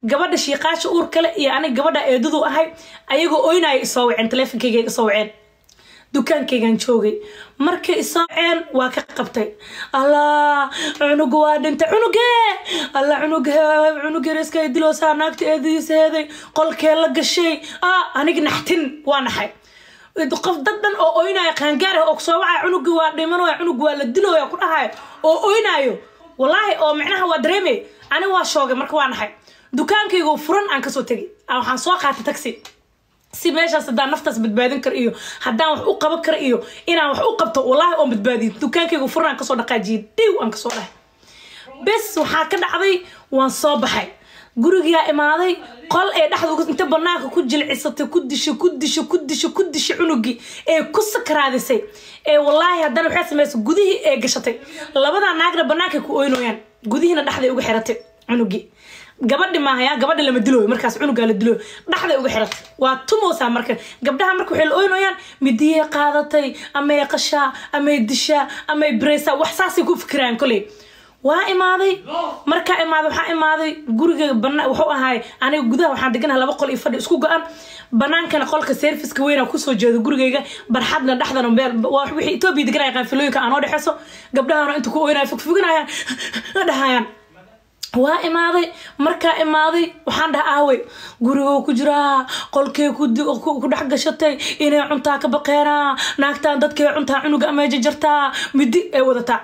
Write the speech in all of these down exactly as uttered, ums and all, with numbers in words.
gabadha shiiqaasha uur kale iyo aniga gabadha eedadu ahay ayagoo ooynay isoo waceen teleefankayga isoo waceen dukaankaygan joogay markay isoo waceen waa ka qabtay allah cunugu waa dhintay cunuge allah cunuge cunuge iska diloosaa naagta eedadiisa heeday qolkee la gashay ah aniga naxtin waa naxay qof dad dhan oo ooynay qaangaar ah oo soo wacay cunugu waa dhimanaya cunugu waa la dilooya ku dhahay oo ooynayo wallahi oo macnaha waa dareemay ani waa shoogay marka waa naxay dukaankaygu furan aan ka soo tagay waxaan soo qaatay taxi si meeshaas hadaan naftaas badbaadin kar iyo hadaan wax u qaban kar iyo inaan wax u qabto wallahi oo badbaadin dukaankaygu furan aan ka soo dhaqaajiyay diiw aan ka soo dhahay bes waxa ka dhacday waan soo baxay guriga imaaday qol ee dhaxdu inta banaanka ku jilcisatay ku disho ku disho ku disho ku disho cunugi ee ku sakraadisay ee wallahi hadana waxa sameysay gudihii ee gashatay labada naagna banaanka ku ooynooyaan gudihiina dhaxday ugu xiratay cunugi gabadhi ma haya gabadha lama dilooyo markaas cunuga la dilooyo dhaxday ugu xiratay waa tumoosa marka gabdhaha marka waxay ooynooyaan midiye qaadatay ama qasha ama disha ama bresa wax saasi ku fikiraan kulay waa imaaday marka imaaday waxa imaaday guriga banaan wuxuu ahaay aniga gudaha waxaan deganahay laba qol iyo fadhi isku go'an banaankana qolka service-ka weyn ku soo jeedo gurigayga barxadna dhaxdana meel waa wixii Itoobiya deganay qaafilooyinka aan oo dhaxayso gabdhaha inta ku ooynay fogfoginayaan dhahayaan waa imaaday marka imaaday waxaan dhahay aaway guriga ku jira qolkee ku ku dhax gashatay inay cuntaa ka baqeena naagtaan dadkee cuntaa cunuga ama jarjarta midi ay wadata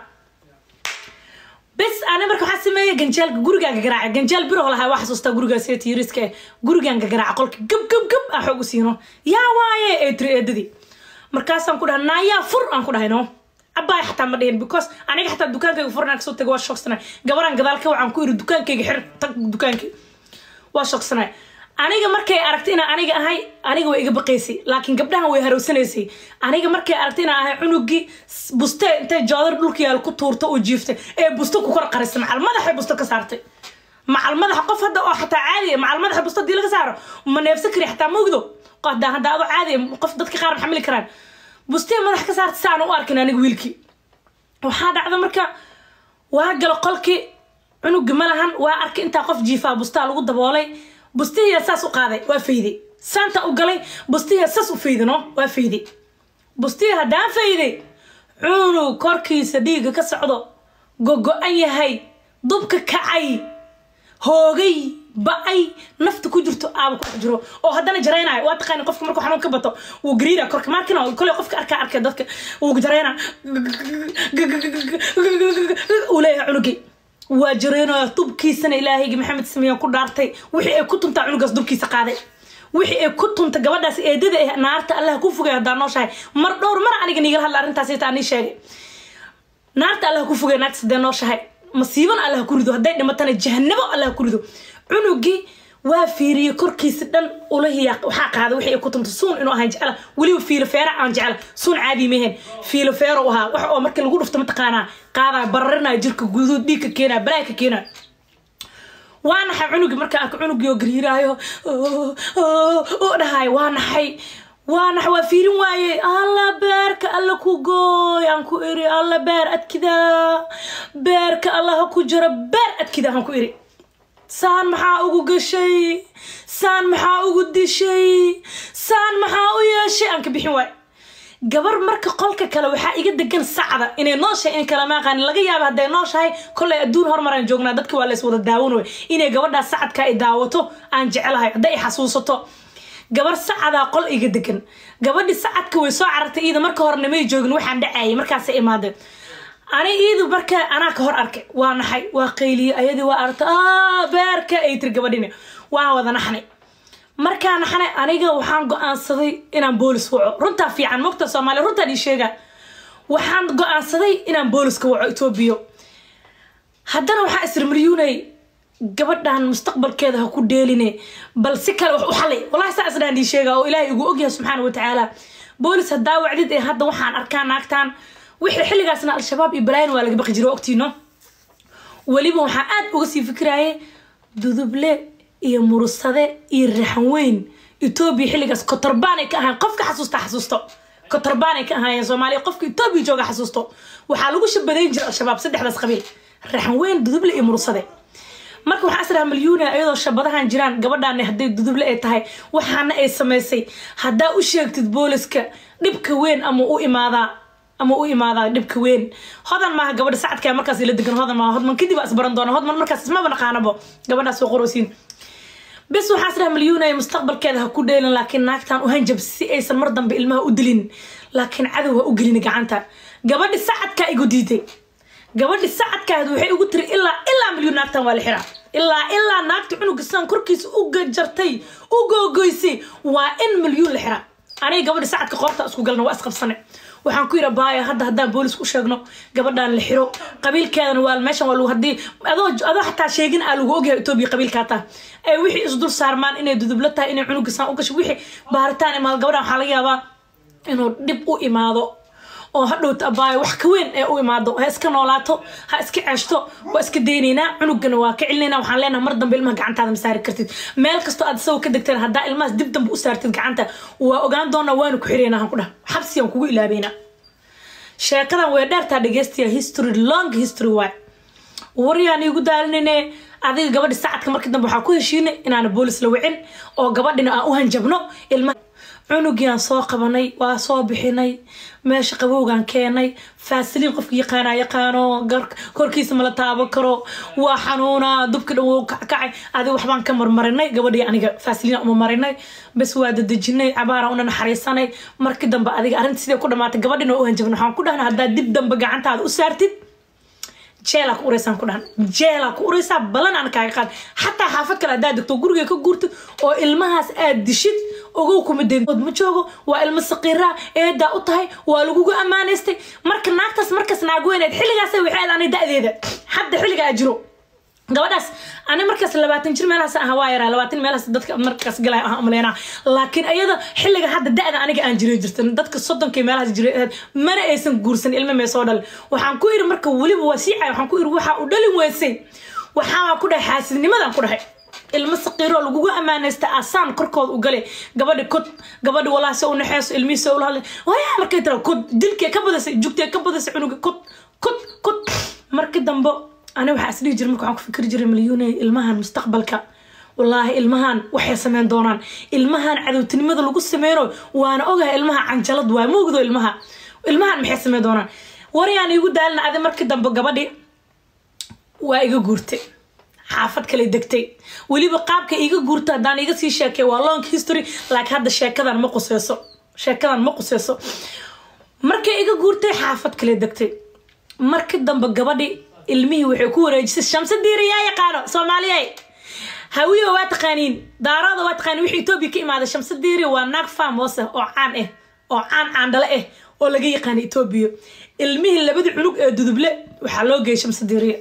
bes ana marka waxa sameeyay ganjeel guriga garaac ganjeel biro lahaa waxa soo sta guriga seeti riska guriga garaac qolka gab gab gab ah xoog siino yaa waaye ee treedadi markaas aan ku dhahnaa yaa fur aan ku dhahayno abay xataa ma dheen because aniga xataa dukaankayga furna ka soo tagay waa shoqsana gabaran gadaalka waxaan ku iri dukaankayga xir tag dukaankayga waa shoqsana aniga markay aragtay in aniga ahay aniga way iga baqaysay laakiin gabdhaha way harowsanaysay aniga markay aragtay in ahay cunugi buste intay joodar dhulka yaal ku tuurto oo jiiftay ee busto ku kor qarisay macal madaxa busto ka saartay macal madaxa qof hadda oo xataa caadi macal madaxa busto dii laga saaro ma neefsan kari xataa moogdo qada hadda adu caadi qof dadka qaar xamili karaan buste madaxa ka saartay saan u arkin aniga wiilkii waxa dhacda marka waa gal qolki cunugi malahan waa arkay inta qof jiifa busta lagu daboolay bustiya saas u qaaday waa fiiday santa u galay bustiya saas u fiidino waa fiiday bustiya hadaa fiiday cunu korkiisa dhiiga ka socdo gogo an yahay dubka kacay hoogay baay nafta ku jirto aaba ku jiro oo hadana jareenay waa taqaan qofka markuu xanuun ka bato uu gariira korka markina kale qofka arka arka dadka uu jareena uu leeyahay cunugi waa jareeno tubkiisana ilaahaygi maxamed samiyan ku dhaartay wixii ay ku tunta cunugaas dubkiisa qaaday wixii ay ku tunta gabadhaas eedada ee naarta Allah ku fogay hadaa noo shahay mar dhowr mar aniga niga hadla arintaas ay taani sheegay naarta Allah ku fogay naagta sidee noo shahay masiiban Allah ku rido haday dhimatana jahannabo Allah ku rido cunugi waa fiiriye korkiisa dhan ulahiya waxa qaada wixii ay ku tunta suun inuu ahaan jecel wali fiilo feera aan jecel suun caadi meehen fiilo feero waxa wax oo markii lagu dhufto mataqaana qaada bararina jirka guduud dhiigka keena balaaka keena waana ha cunugi marka arko cunugi oo gariiraayo oo dhahay waana hay وانا حوافيرين واي الله بارك الله كوغوي انكو إري الله بار أتكذا بارك الله كوجر بار أتكذا انكو إري سان محا اوغو قشي سان محا اوغو دي شي سان محا اويا شي انك بيحين واي gabar marka qolka kale waxa iga degan sacada inay nooshay in kala ma qaan laga yaabo haday nooshay kulay aduun hormaran joognaa dadka waa la is wada daawano inay gabadha sacadka ay daawato aan jecelahay haday xasuusato gabar sacada qol iga degan gabadhi sacadka way soo carartay iyada marka horna may joogin waxaan dhacay markaas ay imaadeen ani iyadu marka ana ka hor arkay waa naxay waa qeyliye ayadii waa arta ah beerka ay tir gabadhina waa wada naxnay markaan naxnay aniga waxaan go'aansaday inaan boolis waco runta fiican mogta Soomaali runta dhii sheega waxaan go'aansaday inaan booliska waco Itoobiya haddana waxa isir milyuunay gabadhan mustaqbalkeeda ha ku dheeline bal si kale wax u xalay wallahi saa isdaan dhii sheega oo Ilaahay ugu ogyahay subhanahu wa ta'ala boolis hadaa wacdid ee hadda waxaan arkaa naagtaan wixii xilligaasna al-shabaab iyo balayn waa laga baqi jiray waqtiino waliba waxa aad uga sii fikiraaye duduble iyo murusade iyo raxan weyn Itoobiya xilligaas kotorbaanay ka ahaan qofka xasuusta xasuusto kotorbaanay ka ahaan Soomaaliya qofka Itoobiya jooga xasuusto waxa lagu shabadeyn jiray al-shabaab saddexdaas qabiil raxan weyn duduble iyo murusade marka waxaan asraa milyuuna ayadoo shabadahan jiraan gabadhaan haday duduble ay tahay waxaana ay sameysay hadaa u sheegtid booliska dhibka weyn ama u imaada ama u imaada dhibka weyn hodan ma gabadha sacadka markaas ila degan hodan ma hodman kadib asbaran doona hodman markaas isma banaqaanabo gabadhaas soo qorosiin bas waxaan asraa milyuuna ay mustaqbalkeeda ha ku dheelan laakiin naagtan u hanjab si aysan mar dambe ilmaha u dilin laakiin cadow ha u gelin gacanta gabadha sacadka igu diiday gabadha sacadkaad waxay ugu tiri ilaa ilaa milyuun naagtan waa la xiraa ilaa ilaa naagta cunuga san korkiisa u gajartay u googoysay waa in milyuun la xiraa aniga gabadha sacadka qoorta isku galna waa isqabsane waxaan ku yiri baaya hadda hadda boolis u sheegno gabadhan la xiro qabiilkeedana waa meeshan waa lagu hadii adoo adoo xataa sheegin aa lagu ogyahay Itoobiya qabiilka taa ay wixii is dul saarmaan inay dudubla tahay inay cunuga san u gasho wixii baaritaan imaad gabadhan waxa laga yaabaa inuu dib u imaado oo hadhowta abaay wax ka weyn ee u imaado ha iska noolaato ha iska ceeshto waa iska deynayna cunugana waa ka cilinayna waxaan leenahay mar dambe ilmaha gacantaada ma saari kartid meel kasto aad soo ka degteen hadaa ilmahaas dib dambe u saartid gacanta waa ogaan doona waanu ku xireenaa han ku dhax xabsiyan kugu ilaabeena sheekadan way dheertaa dhageystiya history long history way wariyaan igu daalinayne adiga gabadha sacadka markii dambe waxa ku heshiinay inaana boolis la wicin oo gabadhina aan u hanjabno ilmaha cunugiyan soo qabanay waa soo bixinay meesha qabowgan keenay faasiliin qofkii yaqaana yaqaano korkiisa ma la taabo karo waa xanuuna dubka dhaw kacay adiga waxbaan ka marmarinay gabadhii aniga faasiliin uma marinay bas waa dadajinay cabaara una naxariisanay markii dambe adiga arinta sidee ku dhamaatay gabadhina u hanjabno waxaan ku dhahnaa hadaa dib dambe gacantaada u saartid jeela ku ureysan ku dhahan jeela ku ureysa balan aan kaaga qaad hatta xaafad kale hadaa degto guriga ka guurto oo ilmahaas aad dishid ogow kuma deedood ma joogo waa ilmo saqiira eeda u tahay waa lagu amaaneystay marka naagtaas markaas naag weyneed xilligaas waxay aanay da'deeda hadda xilliga ajiro gabadhaas ani markaas labaatan jir meelahaas ah waa yaraa labaatan meelahaas dadka markaas galay ah umaleena laakiin ayada xilliga hadda da'da aniga aan jiray jirtan dadka soddonkii meelahaas jiray mana aysan guursan ilmo mee soo dhal waxaan ku iri marka waliba wasiica waxaan ku iri waxa u dhalin weysay waxaan ku dhahay xaasidnimadan ku dhahay ilmo saqiiro lagu amaaneystay asaan korkood u galay gabadha kod gabadha walaasha u naxeeso ilmiisa u hadlay way markay tira kod dilkee ka badasay jugtee ka badasay cunuga kod kod kod markii dambe أنا واحد أسرع جرم كم فكر جرم مليون المهن مستقبلك والله المهن وحي سمين دونان المهن عدو تنمذ لو قص سمينه وأنا أوجه المها عن جلد ومو قدو المها المهن محي سمين دونان ورياني يقول دالنا هذا مركز دم بقبضي وإيجا جورتي حافظ كلي دكتي واللي بقابك إيجا جورتا دان إيجا سي شاكي والله هيستوري لك هذا الشاكي ذا مقصيصه شاكي ذا مقصيصه مركز إيجا جورتي حافظ كلي دكتي مركز دم بقبضي ilmihi wuxuu ku wareejisay shamsa diiriya yaqaano Soomaaliyeey hawiyo waa taqaaniin daarada waa taqaaniin wixii Itoobiya ka imaada shamsa diiri waa naag faamoosa oo caan ah oo caan caan dhala ah oo laga yaqaan Itoobiya ilmihi labada cunug ee duduble waxa loo geeyay shamsa diiriya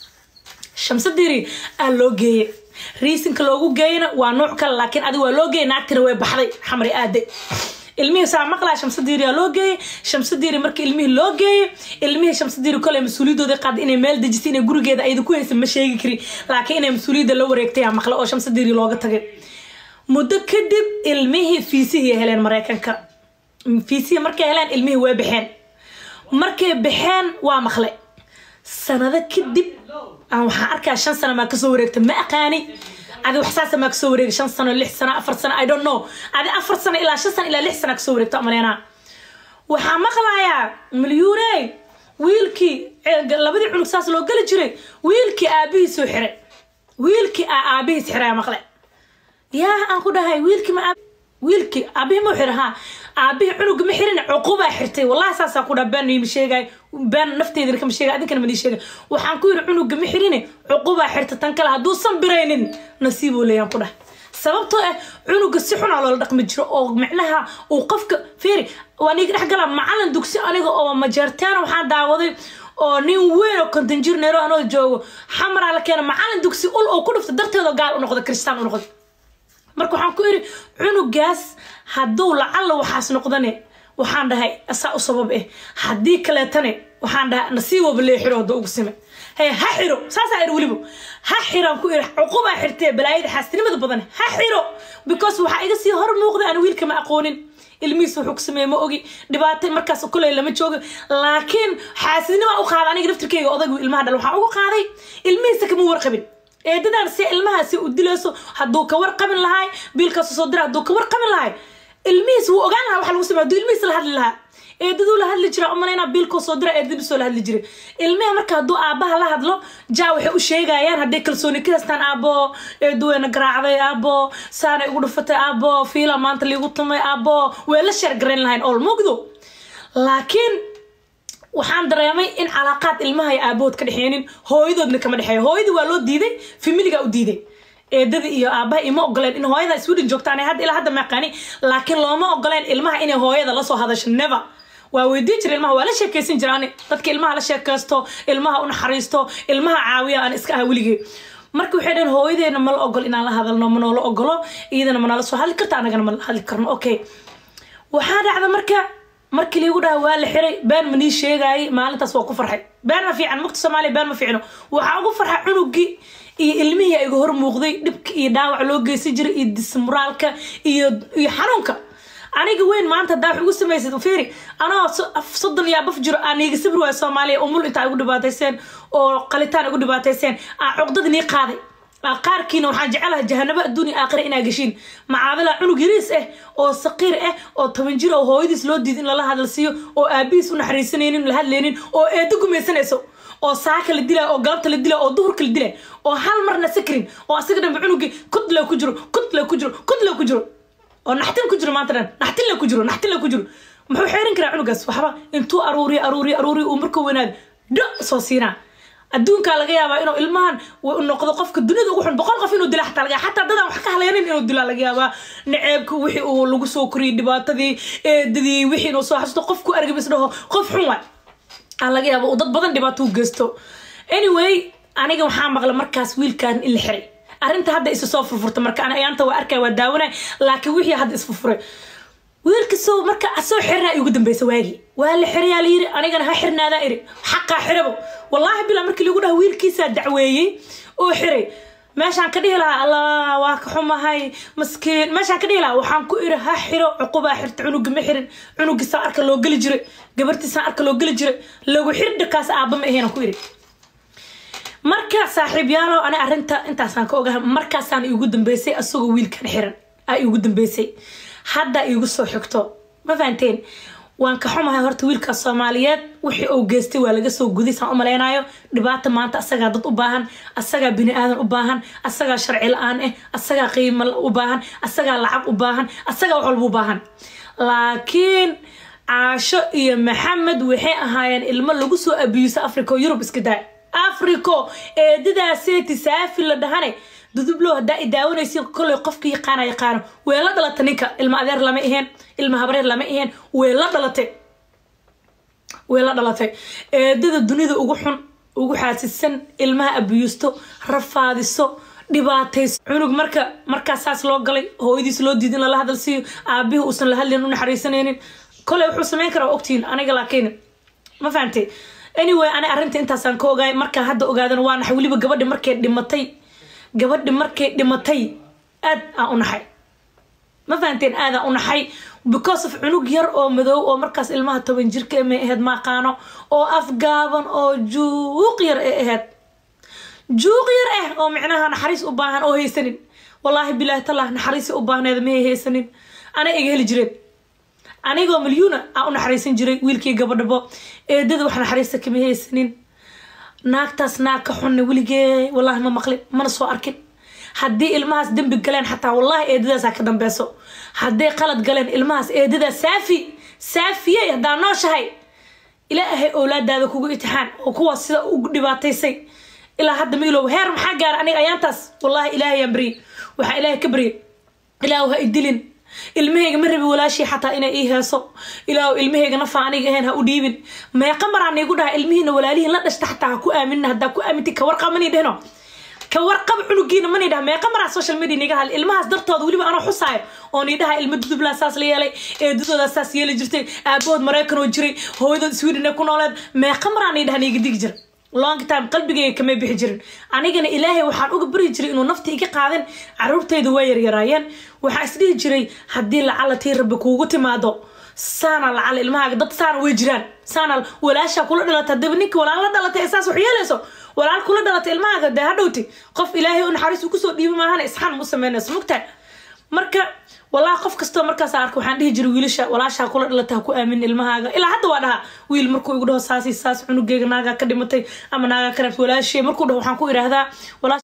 shamsa diiri aa loo geeyay reasonka loogu geeyna waa nooc kale laakiin adiga waa loo geeyay naagtina way baxday xamri aade ilmihi saa maqlaa shamsa diiri loo geeyay shamsa diiri markii ilmihi loo geeyay ilmihi shamsa diiri kale mas'uuliyadooda qaad inay meel dejisay inay gurigeeda ay ku haysan ma sheegi kari laakiin inay mas'uuliyadda la wareegtay ama maqla oo shamsa diiri looga tagay muddo kadib ilmihi fiisihi heleen Mareykanka fiisihi markay heleen ilmihi way baxeen markay baxeen waa maqlay sanado kadib aan waxa arkaa shan sano ma ka soo wareegtay ma aqaani هذا وحساسة ما كسور ريق شن سنة لح سنة أفر سنة I don't know هذا أفر سنة إلى شن سنة إلى لح سنة كسور ريق تأملينا وحمقلا يا مليوني ويلكي لبدي عنق ساس لو قال جري ويلكي أبيه سحر ويلكي أبيه سحر يا مقلع يا أنقول هاي ويلكي ما ويلكي أبيه محرها أبيه عنق محرنا عقوبة حرتي والله أساس أقول بان يمشي جاي بان نفتي ذلك مشي جاي أذكر مني شيء وحنقول عنق محرنا عقوبة حرتي تنكلها دوسن برينين نصيبه لي أنقوله سببته عنق السحن على الرقم الجرو أو معناها وقفك فيري وأنا راح قلنا معلن دوكسي أنا أو مجرتين وحد دعوضي أو نيو وين كنت نجير نيرو أنا الجو حمر على كنا معلن دوكسي أول أو كله في درت هذا قال وناخذ كريستيان وناخذ marka waxaan ku iri cunugaas haduu lacal waxaas noqdane waxaan dhahay asaa u sabab ah hadii kale tane waxaan dhahay nasiibo bilay xiroodo ugu sime hay ha xiro saasa ay waliba ha xiran ku iri uquba xirtay balaayid xaastinimada badan ha xiro because waxa iga sii hor muuqda aan wiilka ma aqoonin ilmiis wuxuu ku sameeyay ma ogi dhibaato markaas kulay lama joogo laakiin xaasidnimo u qaad aniga naftirkeyga odaygu ilmaha dhal waxa ugu qaaday ilmiisa kama warqabin eedadan si ilmahaasi u dilayso hadduu ka warqabin lahay biilkaas soo dira hadduu ka warqabin lahay ilmihiis wuu ogaan lahaa waxa lagu sameeyo hadduu ilmihiis la hadli lahaa eedaduu la hadli jira umaleynaa biilkoo soo dira eedadii soo la hadli jiray ilmiha marka hadduu aabbaha la hadlo jaa waxay u sheegayaan hadday kalsooni ka haystaan aabbo eeduweyna garaacday aabbo saanay ugu dhufatay aabbo fiila maanta liigu tumay aabbo way la sheer garayn lahayn ool mugdo laakiin waxaan dareemay in calaaqaad ilmaha ay aabood ka dhexeenin hooyadoodna kama dhexeeyo hooyadii waa loo diiday familiga u diiday eedada iyo aabaha ima ogoleen in hooyada Sweden joogtaan hadda ilaa hadda ma qani laakiin looma ogoleen ilmaha inay hooyada la soo hadasho never waa weydii jiray ilmaha waa la sheekaysan jiraan dadka ilmaha la sheekaysto ilmaha u naxariisto ilmaha caawiya aan iska ah weligii markii waxay dhan hooyadeena ma la ogol inaan la hadalno ma noo la ogolo iyadana ma nala soo hadli kartaa anagana ma hadli karno okay waxa dhacda marka markii liigu dhahay waa la xiray baan mani sheegay maalintaas waa ku farxay baan ma fiican maqto Soomaaliya baan ma fiicno waxa ugu farxay cunugii iyo ilmihii ay hor muuqday dibka iyo dhaawac loo geeyay jiray iyo dismoraalka iyo iyo xanuunka aniga weyn maanta daa ugu sameysay fiiri ana soddon iyo baf jiro aniga sabir waa Soomaaliya umul inta ugu dhibaatayseen oo qalitaan ugu dhibaatayseen aa cuqdadni qaaday qaarkiina waxaan jecelahay jahanaba adduunyo aakhira inaa gashiin macaadala cunug yariis ah oo saqiir ah oo toban jir oo hooyadiis loo diiday in la hadalsiyo oo aabiis u naxariisanaynin la hadleenin oo eedo gumaysanayso oo saaka la dilay oo galabta la dilay oo duhurka la dilay oo hal marna sakrin oo asaga dhanba cunugi kudla ku jiro kudla ku jiro kudla ku jiro oo naxtin ku jiro maanta dhan naxtin la ku jiro naxtin la ku jiro muxuu xeerin karaa cunugaas waxba intuu aruuri aruuri aruuri uu markuu wanaag dho soo siinaa adduunka laga yaabaa inuu ilmahan uu noqdo qofka dunida ugu xun boqol qof inuu dilo xataa laga xataa dadaan wax ka haleenin inuu dilo laga yaabaa naceebku wixii uu lagu soo koriyay dhibaatadii eedadii wixii inuu soo xasuusto qofku argabis dhaho qof xun waa aan laga yaabaa dad badan dhibaato u geysto anyway aniga waxaan maqlay markaas wiilkan in la xiray arinta hadda isa soo furfurta marka ana ayaanta waa arkay waa daawanay laakiin wixii hadda is furfuray wiilka soo marka asoo xirnaa ugu dambeysay waagi waa la xiriyaa la yiri anigana ha xirnaada iri xaqa xirabo wallahi bila markii lagu dhahay wiilkiisa dacweeyay oo xiray meeshaan ka dhihi lahaa allah waa ka xumahay maskiin meeshaan ka dhihi lahaa waxaan ku iri ha xiro cuquba xirta cunug ma xirin cunugisa arka loo gali jiray gabartiisa arka loo gali jiray lagu xir dhakaas aaba ma aheena ku iri marka saaxiib yaalo ana arinta intaasaan ka ogahay markaasaan ugu dambeysay asagoo wiilkan xiran ay ugu dambeysay hadda igu soo xigto ma fahanteen waan ka xumahay horta wiilka Soomaaliyeed wixii uu geystay waa laga soo gudisaan u maleynaayo dhibaata maanta asaga dad u baahan asaga bini aadan u baahan asaga sharci la'aan ah asaga qiimo u baahan asaga lacag u baahan asaga wax walba u baahan laakiin Aasho iyo Maxamed waxay ahaayeen ilmo lagu soo abiyuusa Afrika Europe iska daa Afrika ee didaasay tisaafi la dhahane dudublo hada idaawanaysiin kulay qofkii yaqaan yaqaan weela dhalatay ninka ilma adeer lama ahayn ilma habreer lama ahayn weela dhalatay weela dhalatay ee dada dunida ugu xun ugu xaasisan ilmaha abiyuusto rafaadiso dhibaatays cunug marka markaasaas loo galay hooyadiis loo diiday in la hadalsiyo aabihi uusan la hadlin u naxariisanaynin kulay wuxuu sameyn karaa ogtiin aniga laakiin ma fahantay anyway ana arinta intaasaan ka ogaay marka hadda ogaadan waa nax waliba gabadhi markay dhimatay gabadhi markay dhimatay aad aan u naxay ma fahanteen aad aan u naxay because of cunug yar oo madow oo markaas ilmaha toban jirka ee ahayd ma qaano oo afgaaban oo juuq yar ee ahayd juuq yar ah oo micnaha naxariis u baahan oo haysanin wallahi billahi taala naxariis u baahneed ma haysanin ana iga heli jireen anigoo milyuuna aan u naxariisan jiray wiilkii gabadhabo eedada wax naxariista kama haysanin naagtaas naag ka xun weligee wallahi ma maqlin mana soo arkin haddii ilmahaas dambi galeen xataa wallahi eedadaas ka dambeeso haddii qalad galeen ilmahaas eedadaas saafi saafiyay hadaa nooshahay ilaahay awlaadaada kugu itixaan oo kuwa sida ugu dhibaataysay ilaa hadda miilow heer maxaa gaar aniga ayaantaas wallahi ilaahay yamri waxa ilaahay ka bari ilaahu ha idilin ilmahayga ma rabi walaashii xataa inay ii heeso ilaahu ilmahayga nafa aniga ahayn ha u dhiibin meeqa maraan igu dhahay ilmihiina walaalihiin la dhashta xataa ha ku aaminna haddaa ku aaminti ka warqab mani dhehno ka warqab cunugiina mani dhaha meeqa maraa social media niga hal ilmahaas dartooda weliba anoo xusaayo oo ni dhaha ilma dudublaa saas la yeelay eedadooda saas yeeli jirtay aabood maraykan oo jiray hooyadood Sweden ee ku nooleed meeqa maraan ii dhaha niga digi jira long time qalbigayga kama bixi jirin anigana ilaahay waxaan uga bari jiray inuu nafta iga qaadan caruurtayda way yar yaraayeen waxa isdhihi jiray hadii la calatii rabbi kuugu timaado saana lacal ilmahaaga dad saana way jiraan saana walaasha kula dhalatay dib ninka walaal la dhalatay isaas wax yeelayso walaal kula dhalatay ilmahaaga daa hadhowti qof ilaahay oo naxariis ku soo dhiibo maahan isxaan mu sameynayso mugta marka والله قف كستو مركز أركو حنديه جرو ويلشة ولا شا كل إلا تهكو آمن المهاجة إلا حتى وده ويل مركو يقولوا ساسي ساس عنو جيجناجا كدمتي أما ناجا كرف ولا شيء مركو ده وحنكو إلى هذا ولا